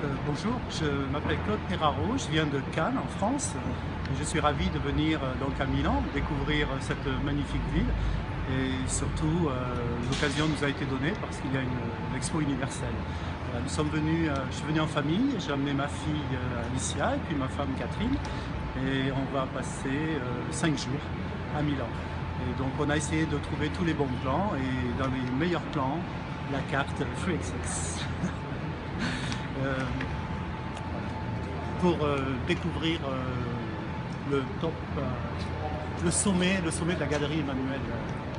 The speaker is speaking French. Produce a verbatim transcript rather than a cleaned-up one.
Euh, bonjour, je m'appelle Claude Perraro, je viens de Cannes en France. Je suis ravi de venir euh, donc à Milan, découvrir euh, cette magnifique ville et surtout euh, l'occasion nous a été donnée parce qu'il y a une, une expo universelle. Euh, nous sommes venus, euh, je suis venu en famille, j'ai amené ma fille euh, Alicia et puis ma femme Catherine et on va passer euh, cinq jours à Milan. Et donc on a essayé de trouver tous les bons plans et dans les meilleurs plans, la carte Free Access. Euh, pour euh, découvrir euh, le top, euh, le sommet, le sommet de la galerie Emmanuel.